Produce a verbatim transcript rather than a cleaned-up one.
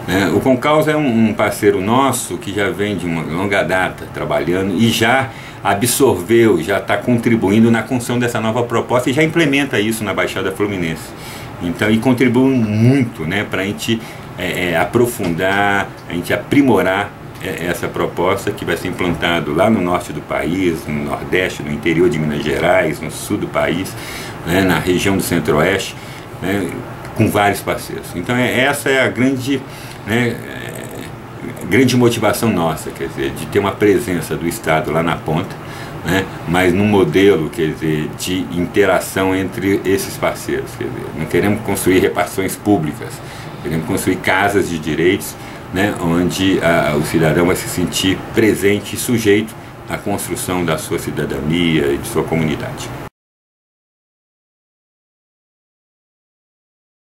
né? O Concausa é um, um parceiro nosso que já vem de uma longa data trabalhando e já absorveu, já está contribuindo na construção dessa nova proposta e já implementa isso na Baixada Fluminense. Então, e contribui muito, né, para a gente é, é, aprofundar, a gente aprimorar é, essa proposta que vai ser implantado lá no norte do país, no nordeste, no interior de Minas Gerais, no sul do país, né, na região do centro-oeste, né, com vários parceiros. Então, é, essa é a grande, né, é, grande motivação nossa, quer dizer, de ter uma presença do Estado lá na ponta, né, mas num modelo, quer dizer, de interação entre esses parceiros. Quer dizer, não queremos construir repartições públicas, queremos construir casas de direitos, né, onde a, o cidadão vai se sentir presente e sujeito à construção da sua cidadania e de sua comunidade.